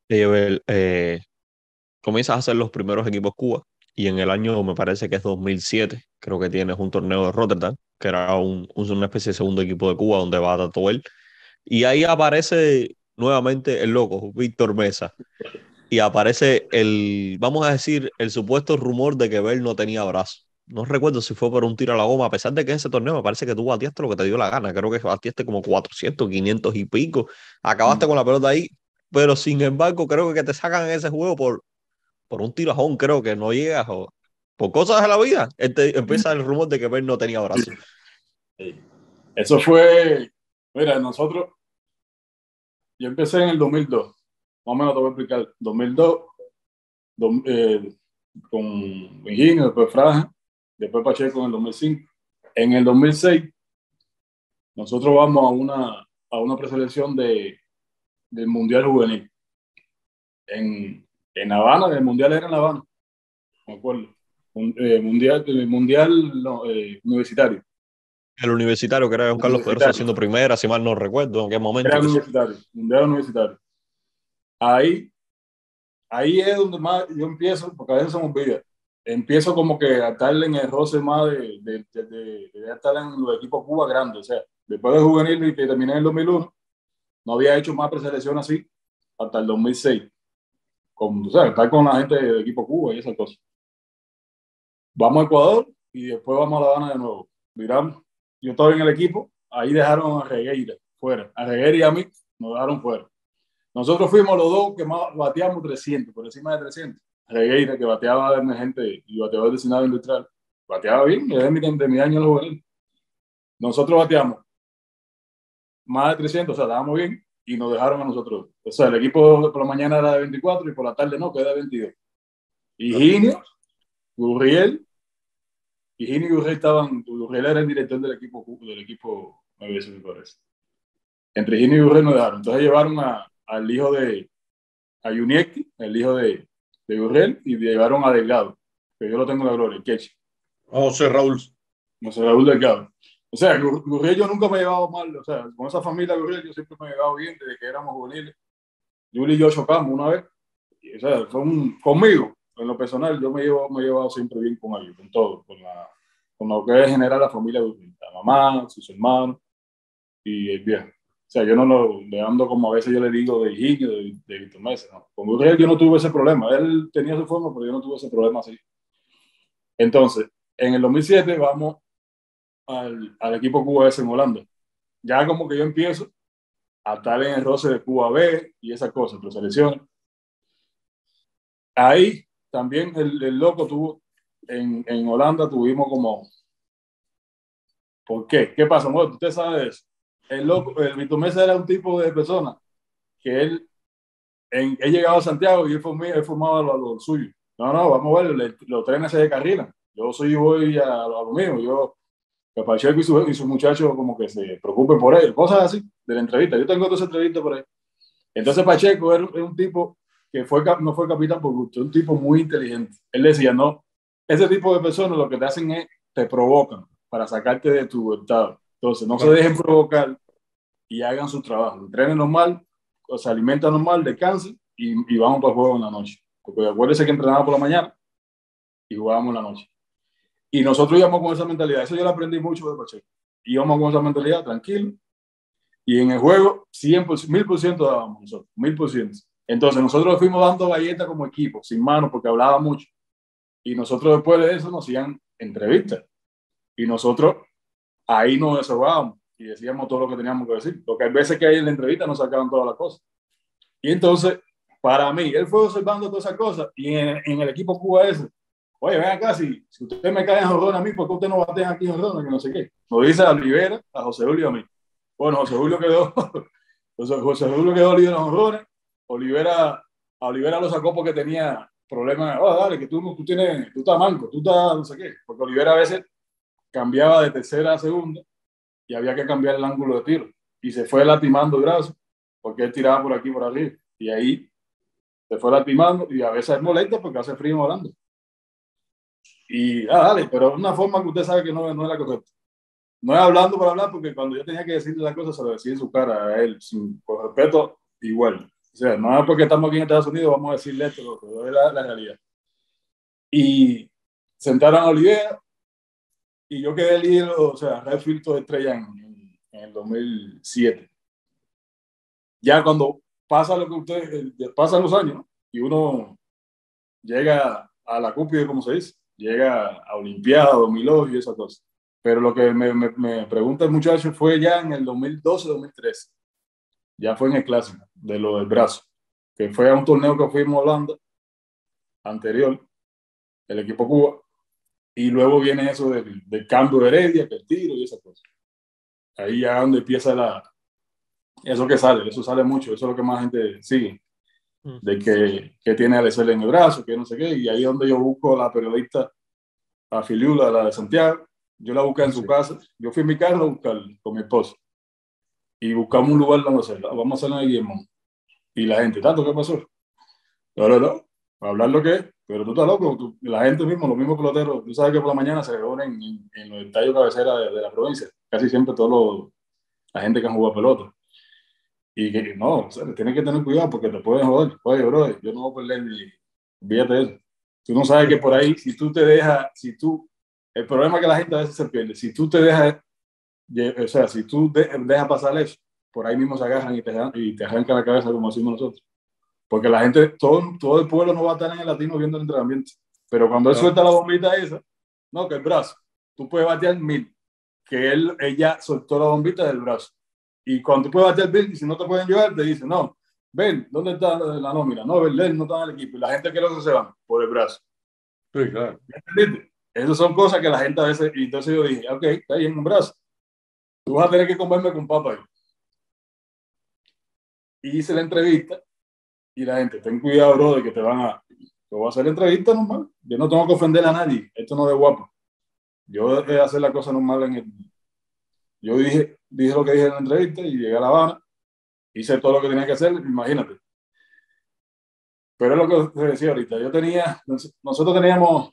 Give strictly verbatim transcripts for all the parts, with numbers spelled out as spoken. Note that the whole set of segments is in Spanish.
eh, eh, comienzas a hacer los primeros equipos Cuba y en el año, me parece que es dos mil siete, creo que tienes un torneo de Rotterdam, que era un, un- una especie de segundo equipo de Cuba donde va Tato él. Y ahí aparece nuevamente el loco, Víctor Mesa. Y aparece el, vamos a decir, el supuesto rumor de que Bell no tenía brazo. No recuerdo si fue por un tiro a la goma, a pesar de que en ese torneo me parece que tú bateaste lo que te dio la gana. Creo que bateaste como cuatrocientos quinientos y pico. Acabaste Mm. con la pelota ahí, pero sin embargo creo que te sacan en ese juego por, por un tirajón, creo que no llegas o por cosas de la vida. Este, empieza el rumor de que Bell no tenía Sí, brazo. sí. Eso fue, mira, nosotros, yo empecé en el dos mil dos, más o menos te voy a explicar, dos mil dos, dos, eh, con Virginia, después Fraja, después Pacheco en el dos mil cinco. En el dos mil seis, nosotros vamos a una, a una preselección de, del Mundial Juvenil en, en Habana. El Mundial era en La Habana, me acuerdo. Un, eh, mundial el mundial no, eh, universitario. El universitario, que era Don Carlos Pedrosa Universitario. haciendo primera, si mal no recuerdo en qué momento Era y eso. universitario. Mundial universitario. Ahí, ahí es donde más yo empiezo, porque a veces se me olvida. Empiezo como que a estar en el roce más de, de, de, de, de estar en los equipos Cuba grandes. O sea, después de juvenil y que terminé en el dos mil uno, no había hecho más preselección así hasta el dos mil seis. Como tú sabes, estar con la gente del equipo Cuba y esas cosas. Vamos a Ecuador y después vamos a La Habana de nuevo. Miramos, yo estaba en el equipo, ahí dejaron a Regueira fuera. A Regueira y a mí nos dejaron fuera. Nosotros fuimos los dos que más bateamos trescientos, por encima de trescientos. Regueira, que bateaba de emergente y bateaba designado industrial, bateaba bien, desde mi, de mi año en el juvenil. Nosotros bateamos más de trescientos, o sea, estábamos bien, y nos dejaron a nosotros. O sea, el equipo por la mañana era de veinticuatro y por la tarde no, que era de veintidós. Y Ginio, Gurriel, y Ginio y Gurriel estaban, Gurriel era el director del equipo, del equipo, me parece, me parece. Entre Ginio y Gurriel nos dejaron. Entonces llevaron a, al hijo de, a Juniecki, el hijo de, de Gurriel, y llevaron a Delgado, que yo lo tengo en la gloria, el Quechi, José Raúl. no sé, Raúl Delgado. O sea, Gurriel yo nunca me he llevado mal, o sea, con esa familia Gurriel yo siempre me he llevado bien desde que éramos juveniles. Yuli y yo chocamos una vez, y, o sea, son conmigo, en lo personal, yo me, llevo, me he llevado siempre bien con ellos, con todo, con, la, con lo que es en general la familia Gurriel, la mamá, sus hermanos y el viejo. O sea, yo no lo le ando como a veces yo le digo de Higinio, de, de Víctor Mesa. ¿No? Con Gurriel yo no tuve ese problema. Él tenía su forma, pero yo no tuve ese problema así. Entonces, en el dos mil siete vamos al, al equipo Cuba S en Holanda. Ya como que yo empiezo a estar en el roce de Cuba B y esas cosas, pero selecciones. Ahí también el, el loco tuvo, en, en Holanda tuvimos como, ¿por qué? ¿Qué pasa? Bueno, usted sabe eso. El loco, el Víctor Mesa era un tipo de persona que él en, he llegado a Santiago y he formado, he formado lo, lo suyo. No, no, vamos a ver, le, los trenes se descarrilan. Yo soy voy a, a lo mío. Yo, que Pacheco y sus y su muchachos como que se preocupen por él. Cosas así de la entrevista. Yo tengo dos entrevistas por ahí. Entonces Pacheco era, era un tipo que fue, no fue capitán por gusto, un tipo muy inteligente. Él decía, no, ese tipo de personas lo que te hacen es, te provocan para sacarte de tu estado. Entonces, no se Claro. dejen provocar y hagan su trabajo. Entrenen normal, o se alimentan normal, descansen y, y vamos para el juego en la noche. Porque acuérdense que entrenaba por la mañana y jugábamos en la noche. Y nosotros íbamos con esa mentalidad. Eso yo lo aprendí mucho de Pacheco. Íbamos con esa mentalidad, tranquilo. Y en el juego, cien por ciento, mil por ciento dábamos nosotros, mil por ciento. Entonces nosotros fuimos dando galletas como equipo, sin manos, porque hablaba mucho. Y nosotros después de eso nos hacían entrevistas. Y nosotros ahí nos desahogábamos y decíamos todo lo que teníamos que decir. Porque hay veces que ahí en la entrevista nos sacaban todas las cosas. Y entonces, para mí, él fue observando todas esas cosas y en, en el equipo Cuba ese, oye, ven acá, si, si usted me cae en jorrón a mí, ¿por qué usted no batea aquí en jorrón? Que no sé qué. Nos dice a Olivera, a José Julio y a mí. Bueno, José Julio quedó, José, José Julio quedó líder en jorrones. Olivera, a Olivera lo sacó porque tenía problemas. Oh, dale, que tú, tú, tienes, tú estás manco, tú estás no sé qué. Porque Olivera a veces cambiaba de tercera a segunda y había que cambiar el ángulo de tiro. Y se fue lastimando el brazo porque él tiraba por aquí, por arriba. Y ahí se fue lastimando y a veces es molesto porque hace frío volando. Y, ah, dale, pero es una forma que usted sabe que no, no es la correcta. No es hablando por hablar, porque cuando yo tenía que decirle las cosas, se lo decía en su cara a él, sin, con respeto, igual. sea, no es porque estamos aquí en Estados Unidos, vamos a decirle esto, pero es la, la realidad. Y sentaron a Olivera y yo quedé líder, o sea, Redfield de estrella en, en, en el dos mil siete. Ya cuando pasa lo que ustedes, pasan los años, ¿no? Y uno llega a la cúspide, como se dice, llega a Olimpiada, dos mil ocho y esas cosas. Pero lo que me, me, me pregunta el muchacho fue ya en el dos mil doce, dos mil trece. Ya fue en el clásico de lo del brazo, que fue a un torneo que fuimos a Holanda anterior, el equipo Cuba, y luego viene eso del, del cambio de Heredia, que el tiro y esas cosas. Ahí ya donde empieza la, eso que sale, eso sale mucho, eso es lo que más gente sigue, de que, que tiene a Lecel en el brazo, que no sé qué, y ahí es donde yo busco a la periodista, a Filiula, la de Santiago, yo la busqué en su Sí. casa, yo fui a mi casa a buscarla con mi esposo, y buscamos un lugar donde hacerla, vamos a hacerla en Guillermo, y la gente, ¿tanto qué pasó? No, no, no, hablar lo que es, pero tú estás loco, tú, la gente mismo, los mismos peloteros, tú sabes que por la mañana se reúnen en, en los estadios cabecera de, de la provincia, casi siempre todos los, la gente que han jugado pelota. Y que no, o sea, tienes que tener cuidado porque te pueden joder. Oye, bro, yo no voy a perder ni. Fíjate de eso. Tú no sabes que por ahí, si tú te dejas, si tú. El problema es que la gente a veces se pierde. Si tú te dejas, o sea, si tú de, dejas pasar eso, por ahí mismo se agarran y te, y te arrancan la cabeza, como decimos nosotros. Porque la gente, todo, todo el pueblo no va a estar en el latino viendo el entrenamiento. Pero cuando él No. suelta la bombita esa, no, que el brazo, tú puedes batear mil. Que él, ella soltó la bombita del brazo. Y cuando tú puedes bater Bill, y si no te pueden llevar, te dicen, no, ven, ¿dónde está la nómina? No, Belén no está en el equipo. Y la gente que lo se van por el brazo. Sí, claro. ¿Entendiste? Esas son cosas que la gente a veces, y entonces yo dije, ok, está ahí en un brazo. Tú vas a tener que comerme con papa. Y hice la entrevista y la gente, ten cuidado, bro, de que te van a, te voy a hacer la entrevista normal. Yo no tengo que ofender a nadie. Esto no es de guapo. Yo dejé de hacer la cosa normal en el... Yo dije, dije lo que dije en la entrevista y llegué a La Habana. Hice todo lo que tenía que hacer, imagínate. Pero es lo que te decía ahorita. Yo tenía, nosotros teníamos,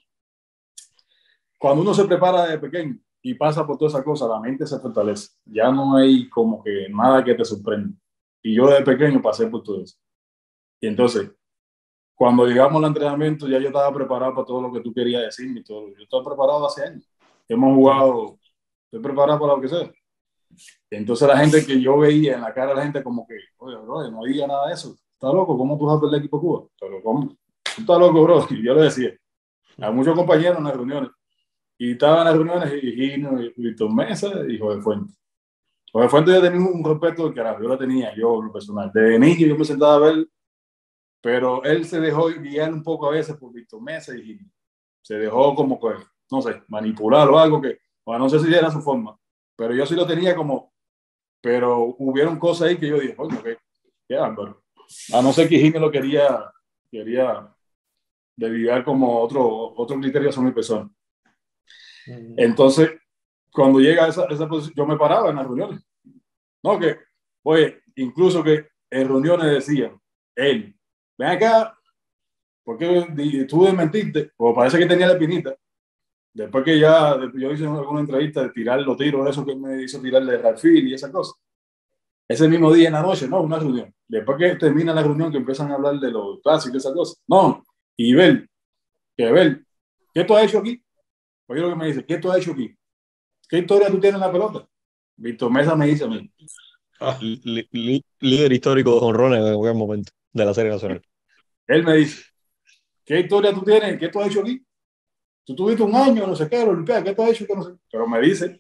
cuando uno se prepara de pequeño y pasa por toda esa cosa, la mente se fortalece. Ya no hay como que nada que te sorprenda. Y yo de pequeño pasé por todo eso. Y entonces, cuando llegamos al entrenamiento, ya yo estaba preparado para todo lo que tú querías decirme y todo. Yo estaba preparado hace años. Hemos jugado, estoy preparado para lo que sea. Entonces la gente que yo veía en la cara de la gente como que, oye, bro, no diga nada de eso. ¿Estás loco? ¿Cómo tú vas a perder el equipo Cuba? Pero ¿cómo? Tú estás loco, bro. Y yo le decía a muchos compañeros en las reuniones. Y estaban en las reuniones y Gino, y Víctor Mesa y Jorge Fuentes. Jorge Fuentes yo tenía un respeto del carajo. Yo lo tenía, yo, lo personal. Desde niño yo me sentaba a ver, pero él se dejó guiar un poco a veces por Víctor Mesa y Gino. Se dejó como que, no sé, manipular o algo que, o no sé si era su forma. Pero yo sí lo tenía como, pero hubieron cosas ahí que yo dije, oye, okay, qué bárbaro. A no ser que Gino lo quería, quería derivar como otro, otro criterio sobre mi persona. Uh-huh. Entonces, cuando llega a esa, esa posición, yo me paraba en las reuniones. No, que, oye, incluso que en reuniones decían, él, ven acá, porque tú desmentiste, o parece que tenía la espinita. Después que ya, yo hice alguna entrevista de tirar los tiros, eso que me hizo tirar de Redfield y esa cosa. Ese mismo día en la noche, no, una reunión. Después que termina la reunión, que empiezan a hablar de los clásicos y esas cosas. No, y Bel, que Bel, ¿qué tú has hecho aquí? Oye lo que me dice, ¿qué tú has hecho aquí? ¿Qué historia tú tienes en la pelota? Víctor Mesa me dice a mí. Ah, li, li, líder histórico de jonrones en algún momento de la Serie Nacional. Él me dice, ¿qué historia tú tienes? ¿Qué tú has hecho aquí? Tú tuviste un año, no sé qué, Olimpiada, ¿qué tú has hecho? ¿Qué no sé? Pero me dice.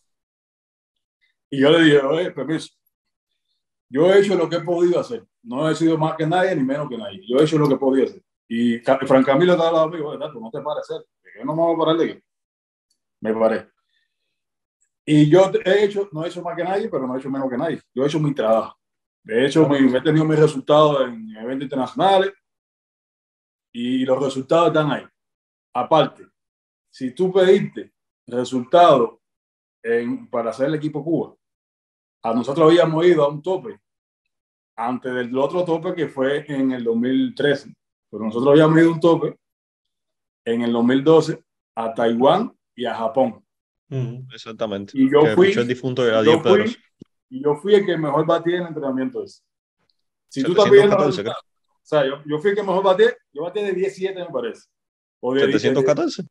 Y yo le dije, oye, permiso. Yo he hecho lo que he podido hacer. No he sido más que nadie ni menos que nadie. Yo he hecho lo que he podido hacer. Y Fran Camilo estaba al lado mío, ¿verdad? Tú no te pares hacer. Yo no me voy a parar de aquí. Me paré. Y yo he hecho, no he hecho más que nadie, pero no he hecho menos que nadie. Yo he hecho mi trabajo. De hecho, mi, he tenido mis resultados en eventos internacionales y los resultados están ahí. Aparte, si tú pediste resultados en, para hacer el equipo Cuba, a nosotros habíamos ido a un tope antes del otro tope que fue en el dos mil trece. Pero nosotros habíamos ido a un tope en el dos mil doce a Taiwán y a Japón. Uh-huh. Exactamente. Y yo que fui, fichó el difunto de yo fui, y yo fui el que mejor batía en el entrenamiento ese. Si tú estás pidiendo setecientos catorce, o sea, yo, yo fui el que mejor batí, yo batí de diecisiete, me parece. O de, setecientos de, catorce.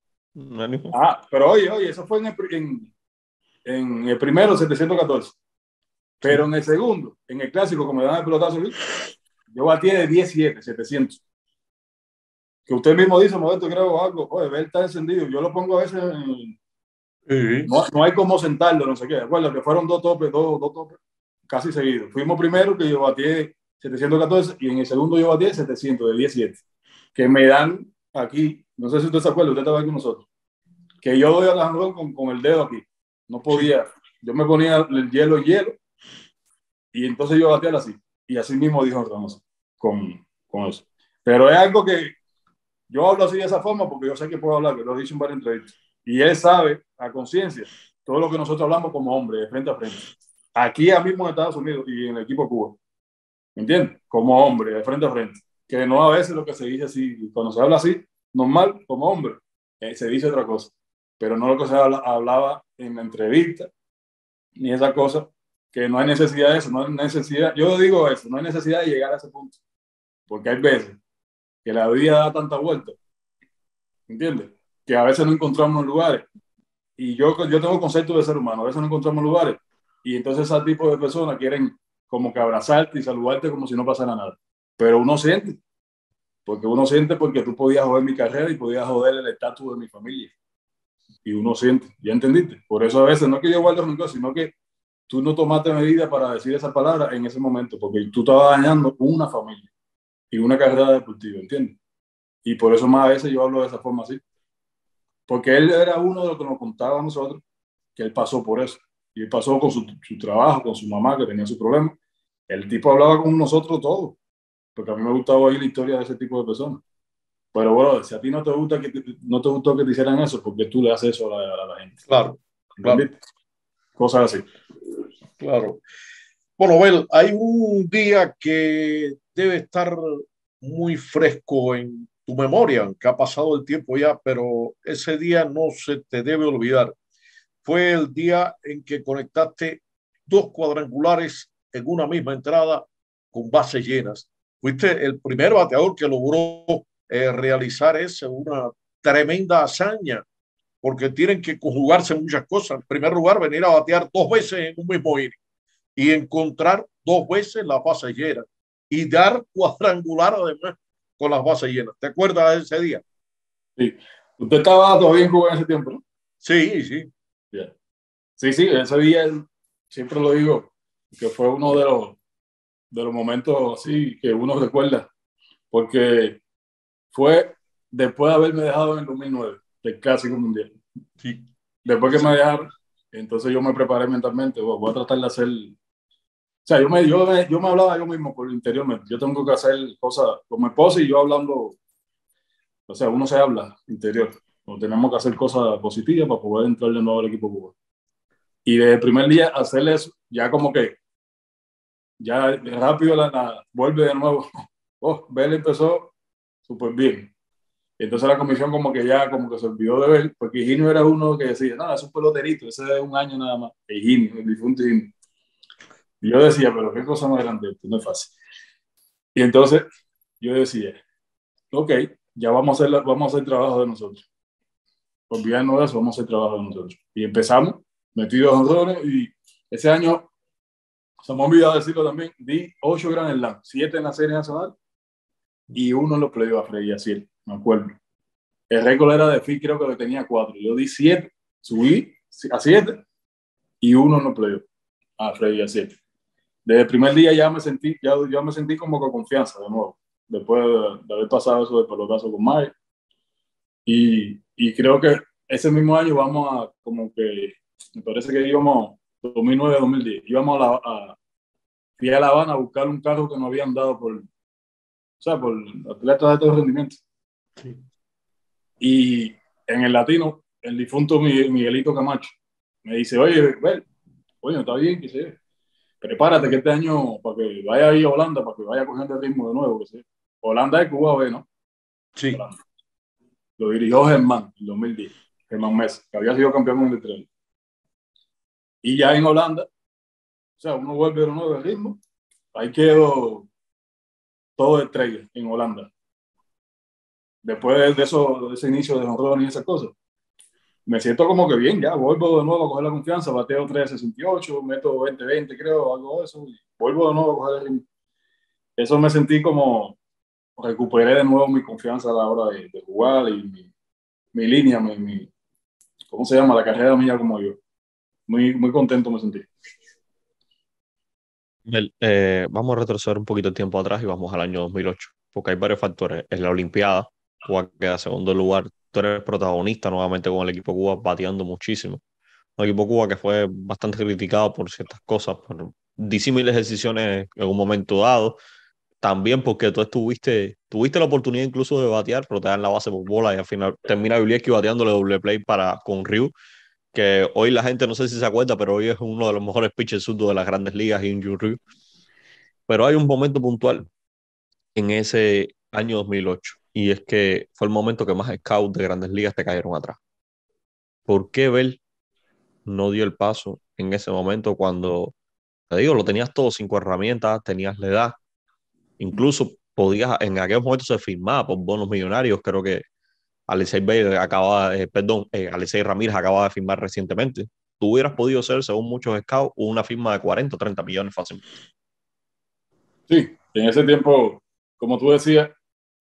Ah, pero oye, oye, eso fue en el, en, en el primero, setecientos catorce. Pero sí. En el segundo, en el clásico, como me dan el pelotazo, yo batí de diecisiete, setecientos. Que usted mismo dice, Modesto, creo algo, oye, ver está encendido. Yo lo pongo a veces en, sí. no, no hay como sentarlo, no sé qué. Recuerda que fueron dos topes, dos, dos topes casi seguidos. Fuimos primero que yo batí setecientos catorce y en el segundo yo batí setecientos de diecisiete. Que me dan aquí, no sé si usted se acuerda, usted estaba aquí con nosotros, que yo doy al janrón con, con el dedo aquí. No podía. Sí. Yo me ponía el hielo en hielo y entonces yo batía así. Y así mismo dijo Ramos con, con eso. Pero es algo que yo hablo así de esa forma porque yo sé que puedo hablar, que lo he dicho en varias entrevistas. Y él sabe a conciencia todo lo que nosotros hablamos como hombres, de frente a frente. Aquí mismo en Estados Unidos y en el equipo de Cuba. ¿Me entiendes? Como hombre, de frente a frente. Que no a veces lo que se dice así, cuando se habla así, normal, como hombre, eh, se dice otra cosa. Pero no lo que se habla, hablaba en la entrevista, ni esa cosa, que no hay necesidad de eso, no hay necesidad, yo digo eso, no hay necesidad de llegar a ese punto. Porque hay veces que la vida da tanta vuelta, ¿entiendes? Que a veces no encontramos lugares. Y yo, yo tengo concepto de ser humano, a veces no encontramos lugares. Y entonces ese tipo de personas quieren como que abrazarte y saludarte como si no pasara nada. Pero uno siente, porque uno siente porque tú podías joder mi carrera y podías joder el estatus de mi familia. Y uno siente, ¿ya entendiste? Por eso a veces no es que yo guarde rencor, sino que tú no tomaste medidas para decir esa palabra en ese momento, porque tú estabas dañando una familia y una carrera deportiva, ¿entiendes? Y por eso más a veces yo hablo de esa forma así. Porque él era uno de los que nos contaba a nosotros que él pasó por eso. Y él pasó con su, su trabajo, con su mamá, que tenía su problema. El tipo hablaba con nosotros todos, porque a mí me gustaba oír la historia de ese tipo de personas. Pero bueno, si a ti no te gusta que te, no te gustó que te hicieran eso, porque tú le haces eso a la, a la gente. Claro, claro. Cosas así. Claro. Bueno, Bel, hay un día que debe estar muy fresco en tu memoria, que ha pasado el tiempo ya, pero ese día no se te debe olvidar. Fue el día en que conectaste dos cuadrangulares en una misma entrada con bases llenas. Fuiste el primer bateador que logró eh, realizar eso, una tremenda hazaña, porque tienen que conjugarse muchas cosas. En primer lugar, venir a batear dos veces en un mismo inning y encontrar dos veces las bases llenas y dar cuadrangular además con las bases llenas. ¿Te acuerdas de ese día? Sí. Usted estaba todavía en Cuba en ese tiempo, ¿no? Sí, sí. Yeah. Sí, sí, ese día siempre lo digo, que fue uno de los, de los momentos así que uno recuerda, porque fue después de haberme dejado en el dos mil nueve, del Clásico Mundial. Sí. Después que me dejaron, entonces yo me preparé mentalmente, voy a tratar de hacer... O sea, yo me, yo, me, yo me hablaba yo mismo por interiormente. Yo tengo que hacer cosas con mi esposa y yo hablando, o sea, uno se habla interior. O tenemos que hacer cosas positivas para poder entrar de nuevo al equipo cubano. Y desde el primer día hacer eso, ya como que, ya rápido la, la vuelve de nuevo. Oh, Bel empezó súper bien. Entonces la comisión como que ya como que se olvidó de Bel, porque Higinio era uno que decía, no, es un peloterito, ese es un año nada más. Higinio, el difunto Higinio. Y yo decía, pero qué cosa más grande, esto no es fácil. Y entonces yo decía, ok, ya vamos a hacer, vamos a hacer trabajo de nosotros. Olvidarnos de eso, vamos a hacer trabajo de nosotros. Y empezamos, metidos en honrones, y ese año, se me ha olvidado decirlo también, di ocho Grand Slam, siete en la Serie Nacional y uno en los playoffs a Freddy Aciel, me acuerdo. El récord era de Phil, creo que lo tenía cuatro. Yo di siete, subí a siete y uno en los playoffs a Freddy Aciel. Desde el primer día ya me sentí, ya, ya me sentí como con confianza de nuevo, después de, de haber pasado eso de pelotazo con Mike. Y, y creo que ese mismo año vamos a, como que, me parece que íbamos, dos mil nueve dos mil diez, íbamos a, la, a, fui a La Habana a buscar un carro que nos habían dado por, o sea, por atletas de alto rendimiento. Sí. Y en el latino, el difunto Miguelito Camacho me dice, oye, Bel, oye, está bien, que se prepárate que este año, para que vaya ahí a Holanda, para que vaya cogiendo el ritmo de nuevo. Que sea. Holanda es Cuba B, ¿no? Sí. Holanda. Lo dirigió Germán en dos mil diez, Germán Mesa, que había sido campeón en el tren. Y ya en Holanda, o sea, uno vuelve de nuevo el ritmo. Ahí quedó todo de estrella en Holanda. Después de, de, eso, de ese inicio de jonrón y esas cosas, me siento como que bien, ya vuelvo de nuevo a coger la confianza, bateo tres sesenta y ocho, meto veinte veinte creo, algo de eso, y vuelvo de nuevo a coger el ritmo. Eso me sentí como, recuperé de nuevo mi confianza a la hora de, de jugar y mi, mi línea, mi, mi, ¿cómo se llama? La carrera mía como yo. Muy, muy contento me sentí. El, eh, vamos a retroceder un poquito el tiempo atrás y vamos al año dos mil ocho, porque hay varios factores. En la Olimpiada, Cuba queda segundo lugar. Tú eres protagonista nuevamente con el equipo Cuba, bateando muchísimo. Un equipo Cuba que fue bastante criticado por ciertas cosas, por disímiles decisiones en un momento dado. También porque tú estuviste, tuviste la oportunidad incluso de batear, pero te dan la base por bola y al final termina Vilieski bateándole doble play para, con Ryu, que hoy la gente no sé si se acuerda, pero hoy es uno de los mejores pitchers zurdos de las grandes ligas, Hyun-Jin Ryu. Pero hay un momento puntual en ese año dos mil ocho y es que fue el momento que más scouts de grandes ligas te cayeron atrás. ¿Por qué Bell no dio el paso en ese momento cuando, te digo, lo tenías todo, cinco herramientas, tenías la edad, incluso podías, en aquel momento se firmaba por bonos millonarios, creo que Alexei Bell acaba, eh, perdón, eh, Alexei Ramírez acaba de firmar recientemente. Tú hubieras podido ser, según muchos scouts, una firma de cuarenta o treinta millones fácilmente. Sí, en ese tiempo, como tú decías,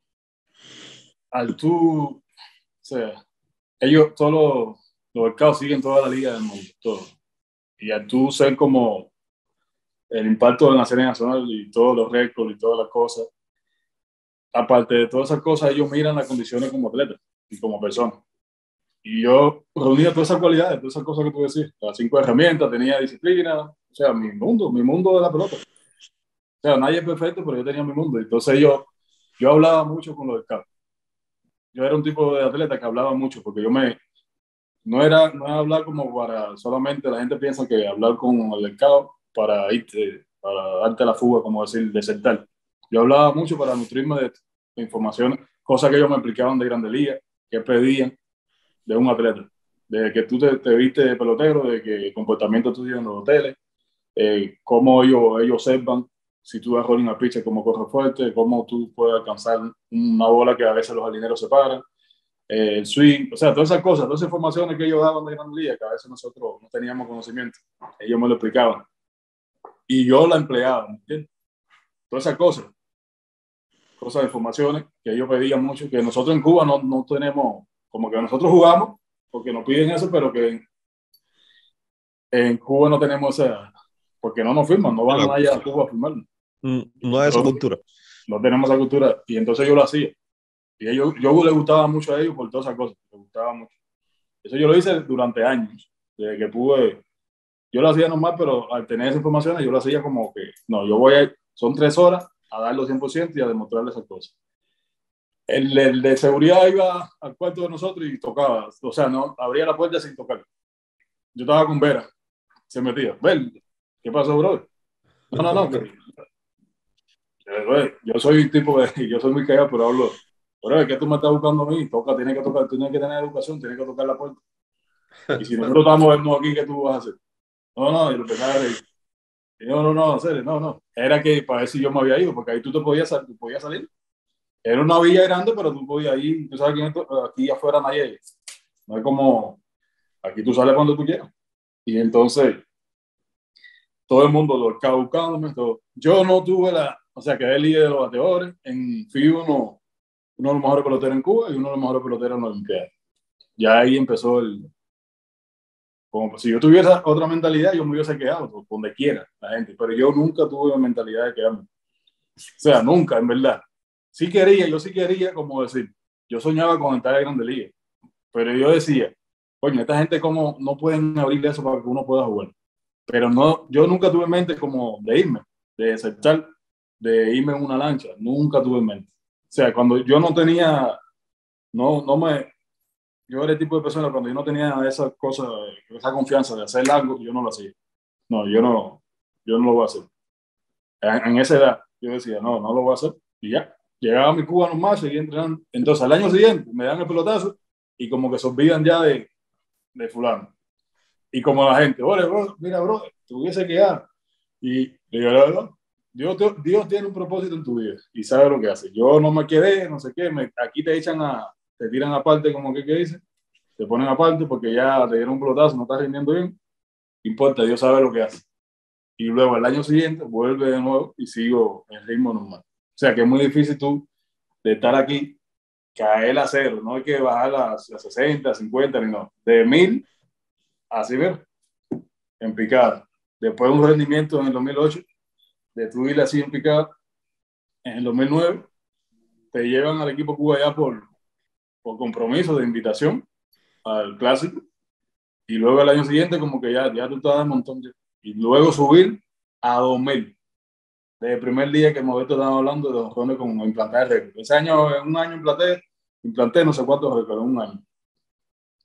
al tú, o sea, ellos, todos los, los scouts siguen toda la liga del mundo, todo. Y al tú ser como el impacto de la serie nacional y todos los récords y todas las cosas, aparte de todas esas cosas, ellos miran las condiciones como atleta y como persona. Y yo reunía todas esas cualidades, todas esas cosas que tú decís, las cinco herramientas, tenía disciplina, o sea, mi mundo, mi mundo de la pelota. O sea, nadie es perfecto, pero yo tenía mi mundo. Entonces yo, yo hablaba mucho con los scouts. Yo era un tipo de atleta que hablaba mucho, porque yo me, no era, no era hablar como para, solamente la gente piensa que hablar con el scout para irte, para darte la fuga, como decir, desertar. Yo hablaba mucho para nutrirme de, de información, cosas que ellos me explicaban de Grandes Ligas, que pedían de un atleta, de que tú te, te viste de pelotero, de que el comportamiento tuyo en los hoteles, eh, cómo ellos, ellos observan si tú das rolling a pitcher, cómo corre fuerte, cómo tú puedes alcanzar una bola que a veces los jardíneros se paran, eh, el swing, o sea, todas esas cosas, todas esas informaciones que ellos daban de Gran Liga, que a veces nosotros no teníamos conocimiento, ellos me lo explicaban. Y yo la empleaba, ¿me entiendes? Todas esas cosas, cosas de informaciones que ellos pedían mucho, que nosotros en Cuba no, no tenemos, como que nosotros jugamos, porque nos piden eso, pero que en, en Cuba no tenemos esa, porque no nos firman, no van allá a Cuba a firmarnos. No hay esa cultura. No tenemos esa cultura, y entonces yo lo hacía. Y ellos, yo le gustaba mucho a ellos por todas esas cosas, les gustaba mucho. Eso yo lo hice durante años, desde que pude. Yo lo hacía normal, pero al tener esas informaciones, yo lo hacía como que, no, yo voy a, son tres horas a darlo cien por ciento y a demostrarle esas cosas. El, el de seguridad iba al cuarto de nosotros y tocaba, o sea, no abría la puerta sin tocar. Yo estaba con Vera, se metía, Ver, ¿qué pasó, bro? No, no, no, que, yo soy tipo de, yo soy muy callado, pero hablo, pero es que tú me estás buscando a mí, toca, tienes que tocar, tienes que tener educación, tienes que tocar la puerta. Y si nosotros estamos viendo aquí, ¿qué tú vas a hacer? No, no, y lo empezaba a reír. Y no, no, no, en serio, no, no. Era que para ver si yo me había ido, porque ahí tú te podías, tú podías salir. Era una villa grande, pero tú podías ir, tú sabes que esto, aquí afuera nadie, no es como, aquí tú sales cuando tú quieras. Y entonces, todo el mundo lo estaba buscándome, todo. Yo no tuve la, o sea, quedé líder de los bateadores, en, fui uno, uno de los mejores peloteros en Cuba y uno de los mejores peloteros en la Olimpiada. Ya ahí empezó el, como si yo tuviera otra mentalidad, yo me hubiese quedado donde quiera la gente, pero yo nunca tuve la mentalidad de quedarme. O sea, nunca, en verdad. Sí quería, yo sí quería, como decir, yo soñaba con entrar a Grandes Ligas, pero yo decía, coño, esta gente como no pueden abrir eso para que uno pueda jugar. Pero no, yo nunca tuve en mente como de irme, de aceptar, de irme en una lancha, nunca tuve en mente. O sea, cuando yo no tenía, no, no me, yo era el tipo de persona cuando yo no tenía esa cosa, esa confianza de hacer algo, yo no lo hacía. No, yo no, yo no lo voy a hacer. En, en esa edad, yo decía, no, no lo voy a hacer. Y ya, llegaba a mi Cuba nomás, seguía entrenando. Entonces, al año siguiente, me dan el pelotazo y como que se olvidan ya de, de fulano. Y como la gente, oye, bro, mira, bro, te hubiese quedado. Y yo, no, no, Dios, Dios tiene un propósito en tu vida y sabe lo que hace. Yo no me quedé, no sé qué, me, aquí te echan a, te tiran aparte, como que, ¿qué dice? Te ponen aparte porque ya te dieron un pelotazo, no estás rindiendo bien. No importa, Dios sabe lo que hace. Y luego el año siguiente vuelve de nuevo y sigo en ritmo normal. O sea que es muy difícil tú de estar aquí, caer a cero, no hay que bajar a, a sesenta, cincuenta, ni no. De mil, así ver, en picada. Después de un rendimiento en el dos mil ocho, de tu ir así en picada, en el dos mil nueve, te llevan al equipo Cuba ya por, por compromiso de invitación al clásico. Y luego el año siguiente, como que ya, ya tú estás de montón. Ya. Y luego subir a dos mil. Desde el primer día que Modesto estaba hablando de los jóvenes con implantar récord. Ese año, en un año implanté, implanté no sé cuántos récords en un año.